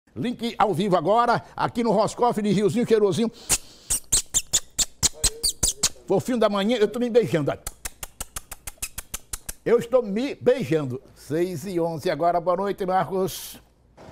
Link ao vivo agora, aqui no Roscoff de Riozinho Cheirosinho. Fofinho da manhã, eu estou me beijando. Eu estou me beijando. 6h11 agora, boa noite, Marcos.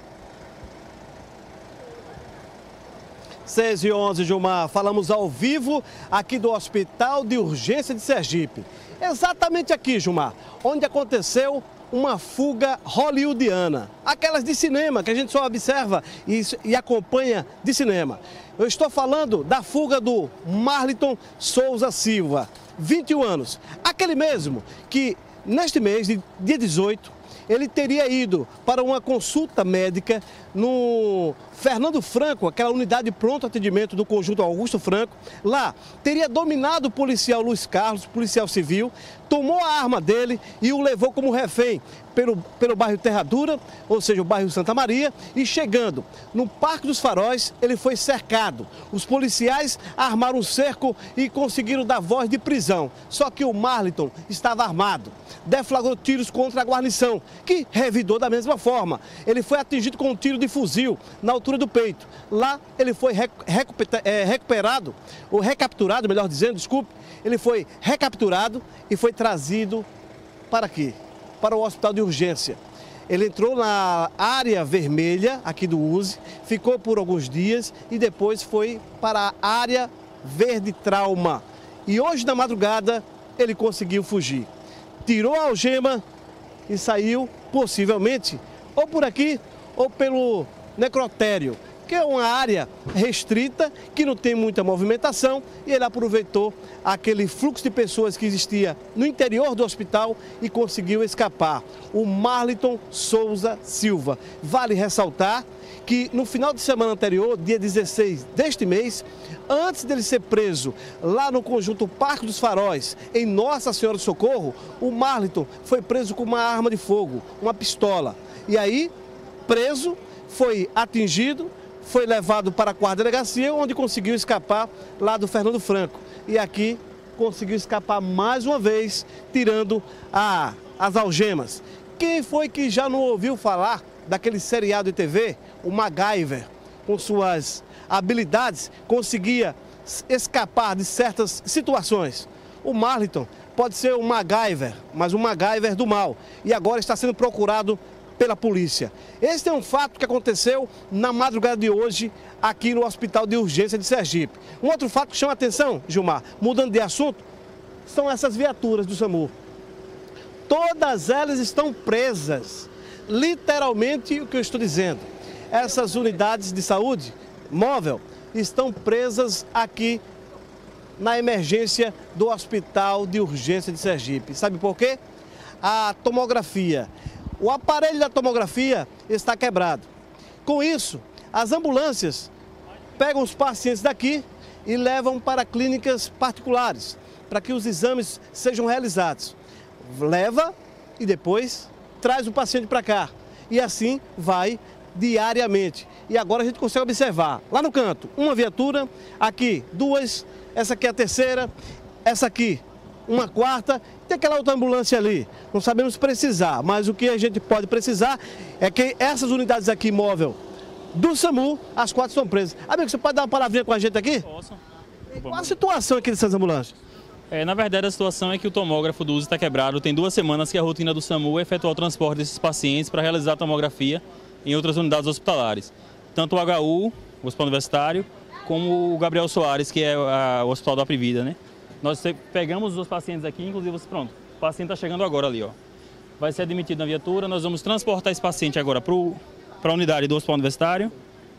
6h11, Gilmar. Falamos ao vivo aqui do Hospital de Urgência de Sergipe. Exatamente aqui, Gilmar, onde aconteceu uma fuga hollywoodiana. Aquelas de cinema que a gente só observa e acompanha de cinema. Eu estou falando da fuga do Marliton Souza Silva, 21 anos. Aquele mesmo que, neste mês, dia 18, ele teria ido para uma consulta médica no Fernando Franco, aquela unidade de pronto atendimento do Conjunto Augusto Franco. Lá, teria dominado o policial Luiz Carlos, policial civil, tomou a arma dele e o levou como refém pelo bairro Terra Dura, ou seja, o bairro Santa Maria, e chegando no Parque dos Faróis, ele foi cercado. Os policiais armaram um cerco e conseguiram dar voz de prisão. Só que o Marliton estava armado, deflagrou tiros contra a guarnição, que revidou da mesma forma. Ele foi atingido com um tiro de fuzil na altura do peito. Lá ele foi recuperado, ou recapturado, melhor dizendo, desculpe. Ele foi recapturado e foi trazido para aqui, para o hospital de urgência. Ele entrou na área vermelha aqui do USE, ficou por alguns dias e depois foi para a área verde trauma. E hoje na madrugada ele conseguiu fugir. Tirou a algema e saiu possivelmente ou por aqui ou pelo necrotério, que é uma área restrita, que não tem muita movimentação, e ele aproveitou aquele fluxo de pessoas que existia no interior do hospital e conseguiu escapar. O Marliton Souza Silva. Vale ressaltar que no final de semana anterior, dia 16 deste mês, antes dele ser preso lá no conjunto Parque dos Faróis, em Nossa Senhora do Socorro, o Marliton foi preso com uma arma de fogo, uma pistola. E aí, preso, foi atingido, foi levado para a quarta delegacia, onde conseguiu escapar lá do Fernando Franco. E aqui conseguiu escapar mais uma vez, tirando as algemas. Quem foi que já não ouviu falar daquele seriado de TV, o MacGyver, com suas habilidades, conseguia escapar de certas situações? O Marliton pode ser um MacGyver, mas um MacGyver do mal. E agora está sendo procurado pela polícia. Este é um fato que aconteceu na madrugada de hoje aqui no Hospital de Urgência de Sergipe. Um outro fato que chama a atenção, Gilmar, mudando de assunto, são essas viaturas do SAMU. Todas elas estão presas. Literalmente o que eu estou dizendo. Essas unidades de saúde móvel estão presas aqui na emergência do Hospital de Urgência de Sergipe. Sabe por quê? A tomografia. O aparelho da tomografia está quebrado. Com isso, as ambulâncias pegam os pacientes daqui e levam para clínicas particulares, para que os exames sejam realizados. Leva e depois traz o paciente para cá. E assim vai diariamente. E agora a gente consegue observar, lá no canto, uma viatura, aqui duas, essa aqui é a terceira, essa aqui uma quarta, tem aquela outra ambulância ali. Não sabemos precisar, mas o que a gente pode precisar é que essas unidades aqui móvel do SAMU, as 4 são presas. Amigo, você pode dar uma palavrinha com a gente aqui? Posso. Qual a situação aqui dessas ambulâncias? Na verdade, a situação é que o tomógrafo do USE está quebrado. Tem 2 semanas que a rotina do SAMU é efetuar o transporte desses pacientes para realizar a tomografia em outras unidades hospitalares. Tanto o HU, o Hospital Universitário, como o Gabriel Soares, que é o Hospital da Aprivida, né? Nós pegamos os pacientes aqui, inclusive, pronto, o paciente está chegando agora ali, ó. Vai ser admitido na viatura, nós vamos transportar esse paciente agora para a unidade do Hospital Universitário,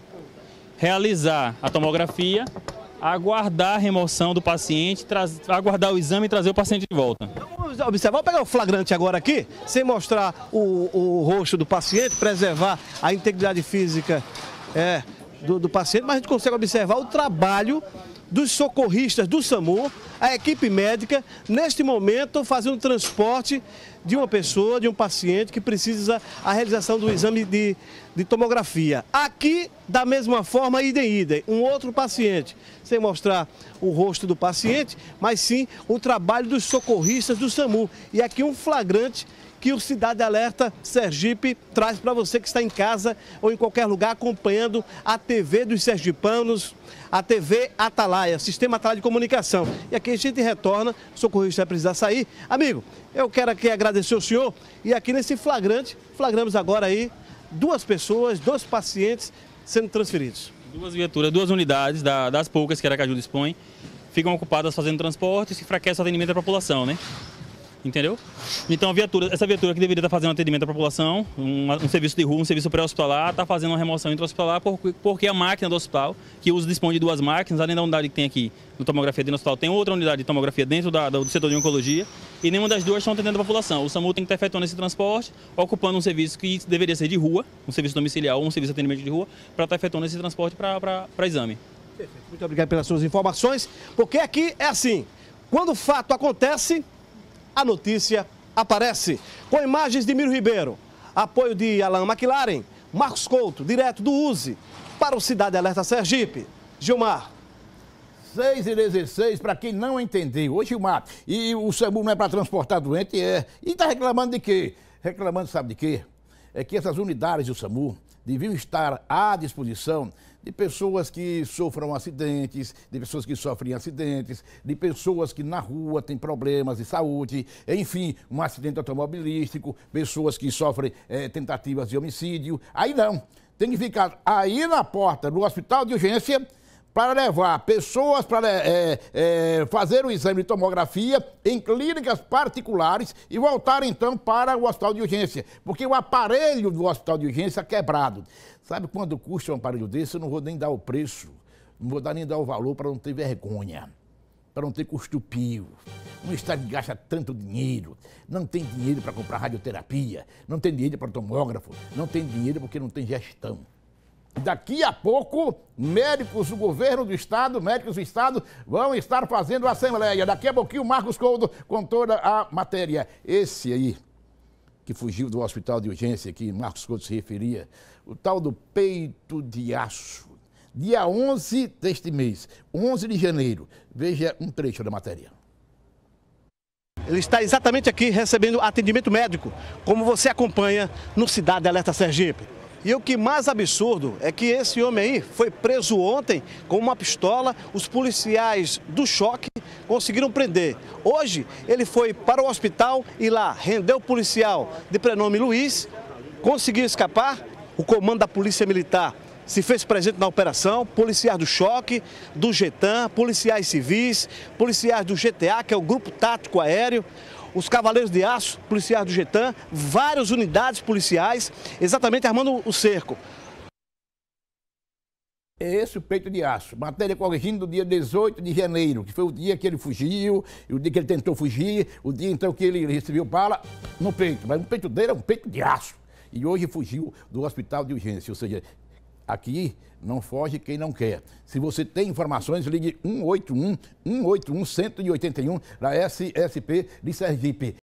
realizar a tomografia, aguardar a remoção do paciente, aguardar o exame e trazer o paciente de volta. Vamos observar, vou pegar o flagrante agora aqui, sem mostrar o rosto do paciente, preservar a integridade física do paciente, mas a gente consegue observar o trabalho dos socorristas do SAMU, a equipe médica, neste momento fazendo o transporte de uma pessoa, de um paciente que precisa a realização do exame de tomografia. Aqui, da mesma forma, idem, um outro paciente, sem mostrar o rosto do paciente, mas sim o trabalho dos socorristas do SAMU. E aqui um flagrante que o Cidade Alerta Sergipe traz para você que está em casa ou em qualquer lugar acompanhando a TV dos sergipanos, a TV Atalaia, Sistema Atalaia de Comunicação. E aqui a gente retorna, o socorrista vai precisar sair. Amigo, eu quero aqui agradecer ao senhor e aqui nesse flagrante, flagramos agora aí 2 pessoas, 2 pacientes sendo transferidos. 2 viaturas, 2 unidades das poucas que a Aracaju dispõe, ficam ocupadas fazendo transporte, isso enfraquece o atendimento da população, né? Entendeu? Então essa viatura que deveria estar fazendo atendimento à população, um serviço de rua, um serviço pré-hospitalar, está fazendo uma remoção intra-hospitalar porque a máquina do hospital, que dispõe de 2 máquinas, além da unidade que tem aqui no tomografia dentro do hospital, tem outra unidade de tomografia dentro do setor de oncologia e nenhuma das 2 estão atendendo a população. O SAMU tem que estar efetuando esse transporte, ocupando um serviço que deveria ser de rua, um serviço domiciliar ou um serviço de atendimento de rua, para estar efetuando esse transporte para exame. Perfeito. Muito obrigado pelas suas informações, porque aqui é assim, quando o fato acontece, a notícia aparece. Com imagens de Miro Ribeiro, apoio de Alan McLaren, Marcos Couto, direto do UZI, para o Cidade Alerta Sergipe. Gilmar. 6h16, para quem não entendeu. Ô, Gilmar, e o SAMU não é para transportar doente, E está reclamando de quê? Reclamando, sabe de quê? É que essas unidades do SAMU deviam estar à disposição de pessoas que sofram acidentes, de pessoas que sofrem acidentes, de pessoas que na rua têm problemas de saúde, enfim, um acidente automobilístico, pessoas que sofrem tentativas de homicídio. Aí não, tem que ficar aí na porta do hospital de urgência para levar pessoas para fazer o exame de tomografia em clínicas particulares e voltar então para o hospital de urgência, porque o aparelho do hospital de urgência é quebrado. Sabe quando custa um aparelho desse? Eu não vou nem dar o preço, não vou nem dar o valor para não ter vergonha, para não ter custo pio. Um estado que gasta tanto dinheiro, não tem dinheiro para comprar radioterapia, não tem dinheiro para tomógrafo, não tem dinheiro porque não tem gestão. Daqui a pouco, médicos do governo do estado, médicos do estado vão estar fazendo a assembleia. Daqui a pouquinho, o Marcos Couto com toda a matéria. Esse aí, que fugiu do hospital de urgência, que Marcos Couto se referia, o tal do peito de aço. Dia 11 deste mês, 11 de janeiro. Veja um trecho da matéria. Ele está exatamente aqui recebendo atendimento médico, como você acompanha no Cidade Alerta Sergipe. E o que mais absurdo é que esse homem aí foi preso ontem com uma pistola, os policiais do choque conseguiram prender. Hoje ele foi para o hospital e lá rendeu o policial de prenome Luiz, conseguiu escapar, o comando da Polícia Militar se fez presente na operação, policiais do choque, do GETAM, policiais civis, policiais do GTA, que é o Grupo Tático Aéreo, os Cavaleiros de Aço, policiais do GETAM, várias unidades policiais, exatamente armando o cerco. É esse o peito de aço. Matéria corrigindo do dia 18 de janeiro, que foi o dia que ele fugiu, o dia que ele tentou fugir, o dia então que ele recebeu bala no peito. Mas o peito dele é um peito de aço. E hoje fugiu do hospital de urgência, ou seja, aqui não foge quem não quer. Se você tem informações, ligue 181 181 181 da SSP de Sergipe.